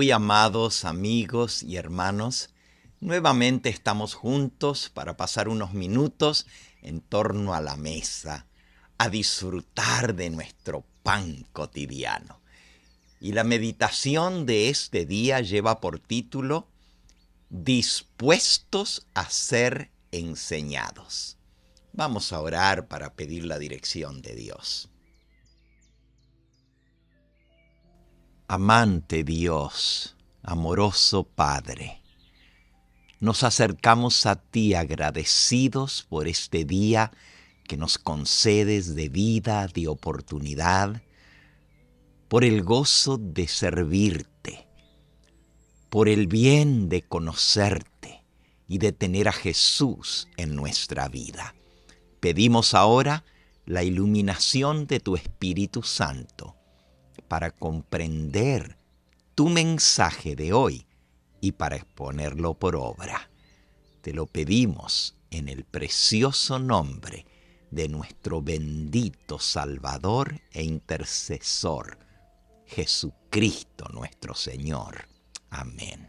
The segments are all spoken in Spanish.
Muy amados amigos y hermanos, nuevamente estamos juntos para pasar unos minutos en torno a la mesa, a disfrutar de nuestro pan cotidiano. Y la meditación de este día lleva por título Dispuestos a ser enseñados. Vamos a orar para pedir la dirección de Dios. Amante Dios, amoroso Padre, nos acercamos a ti agradecidos por este día que nos concedes de vida, de oportunidad, por el gozo de servirte, por el bien de conocerte y de tener a Jesús en nuestra vida. Pedimos ahora la iluminación de tu Espíritu Santo para comprender tu mensaje de hoy y para exponerlo por obra. Te lo pedimos en el precioso nombre de nuestro bendito Salvador e intercesor, Jesucristo nuestro Señor. Amén.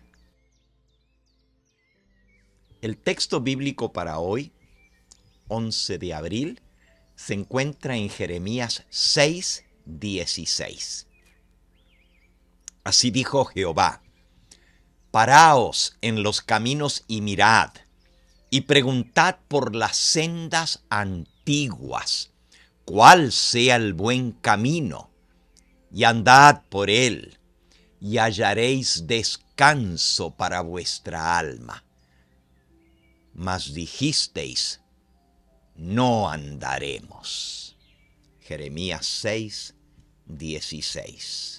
El texto bíblico para hoy, 11 de abril, se encuentra en Jeremías 6:16. Así dijo Jehová: Paraos en los caminos y mirad, y preguntad por las sendas antiguas, cuál sea el buen camino, y andad por él, y hallaréis descanso para vuestra alma. Mas dijisteis: no andaremos. Jeremías 6:16.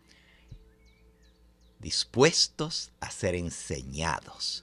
Dispuestos a ser enseñados.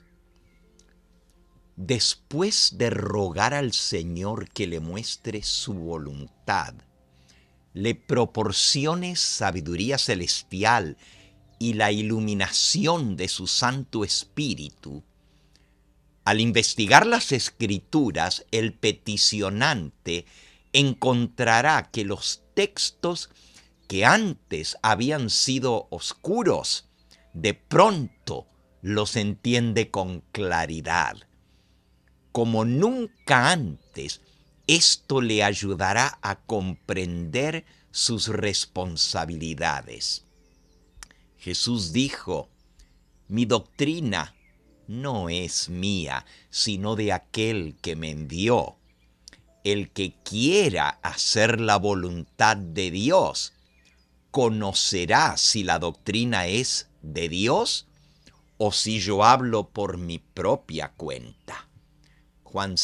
Después de rogar al Señor que le muestre su voluntad, le proporcione sabiduría celestial y la iluminación de su Santo Espíritu, al investigar las Escrituras, el peticionante encontrará que los textos que antes habían sido oscuros, de pronto los entiende con claridad. Como nunca antes, esto le ayudará a comprender sus responsabilidades. Jesús dijo: mi doctrina no es mía, sino de aquel que me envió. El que quiera hacer la voluntad de Dios, conocerá si la doctrina es de Dios o si yo hablo por mi propia cuenta. Juan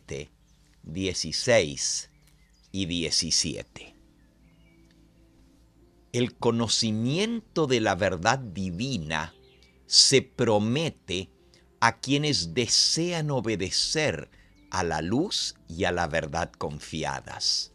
7:16 y 17. El conocimiento de la verdad divina se promete a quienes desean obedecer a la luz y a la verdad confiadas.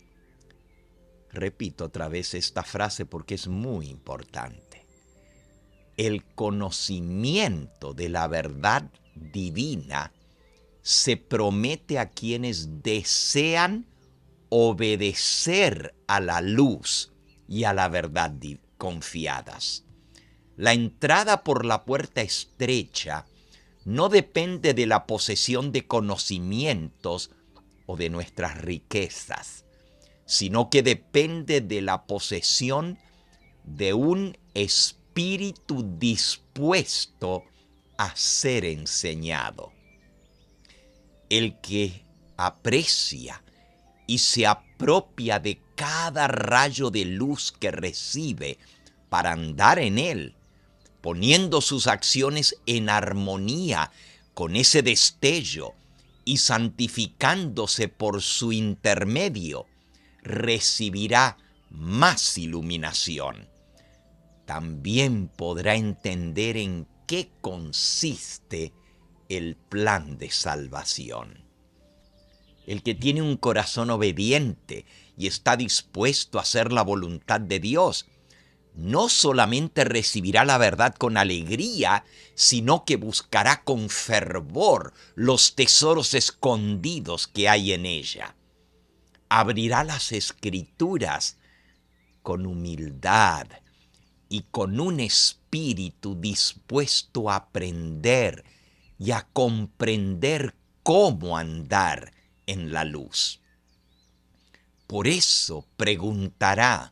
Repito otra vez esta frase porque es muy importante. El conocimiento de la verdad divina se promete a quienes desean obedecer a la luz y a la verdad confiadas. La entrada por la puerta estrecha no depende de la posesión de conocimientos o de nuestras riquezas, sino que depende de la posesión de un espíritu dispuesto a ser enseñado. El que aprecia y se apropia de cada rayo de luz que recibe para andar en él, poniendo sus acciones en armonía con ese destello y santificándose por su intermedio, recibirá más iluminación. También podrá entender en qué consiste el plan de salvación. El que tiene un corazón obediente y está dispuesto a hacer la voluntad de Dios, no solamente recibirá la verdad con alegría, sino que buscará con fervor los tesoros escondidos que hay en ella. Abrirá las Escrituras con humildad y con un espíritu dispuesto a aprender y a comprender cómo andar en la luz. Por eso preguntará: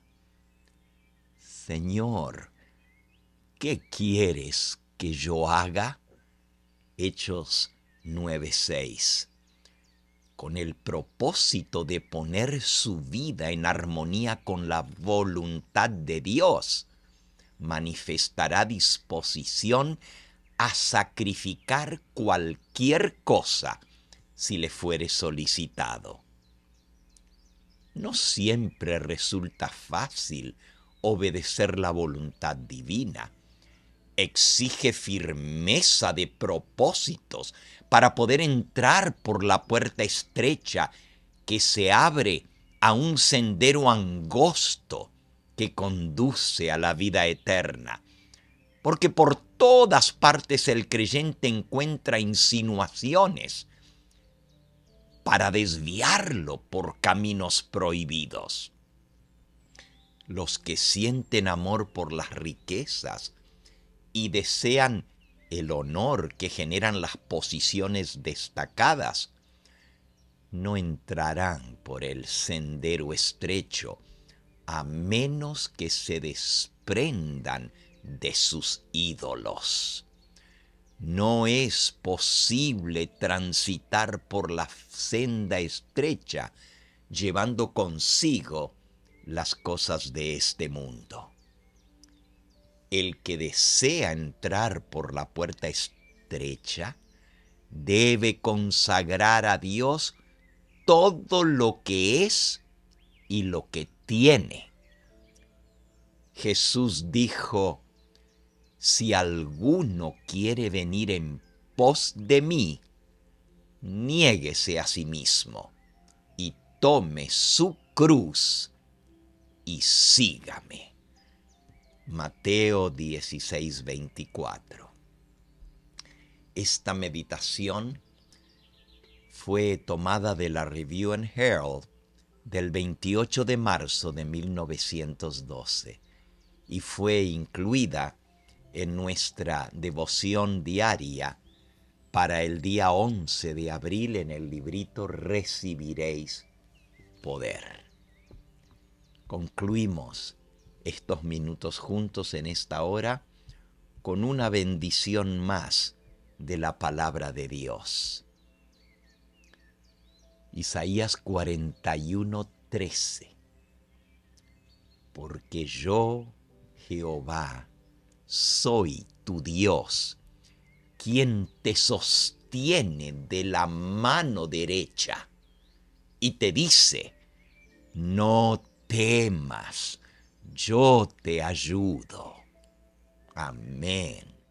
Señor, ¿qué quieres que yo haga? Hechos 9:6. Con el propósito de poner su vida en armonía con la voluntad de Dios, manifestará disposición a sacrificar cualquier cosa si le fuere solicitado. No siempre resulta fácil obedecer la voluntad divina. Exige firmeza de propósitos para poder entrar por la puerta estrecha que se abre a un sendero angosto que conduce a la vida eterna. Porque por todas partes el creyente encuentra insinuaciones para desviarlo por caminos prohibidos. Los que sienten amor por las riquezas y desean el honor que generan las posiciones destacadas, no entrarán por el sendero estrecho a menos que se desprendan de sus ídolos. No es posible transitar por la senda estrecha llevando consigo las cosas de este mundo. El que desea entrar por la puerta estrecha debe consagrar a Dios todo lo que es y lo que tiene. Jesús dijo: si alguno quiere venir en pos de mí, niéguese a sí mismo y tome su cruz y sígame. Mateo 16:24. Esta meditación fue tomada de la Review and Herald del 28 de marzo de 1912 y fue incluida en nuestra devoción diaria para el día 11 de abril en el librito Recibiréis Poder. Concluimos estos minutos juntos en esta hora con una bendición más de la palabra de Dios. Isaías 41:13. Porque yo, Jehová, soy tu Dios, quien te sostiene de la mano derecha y te dice: no temas, yo te ayudo. Amén.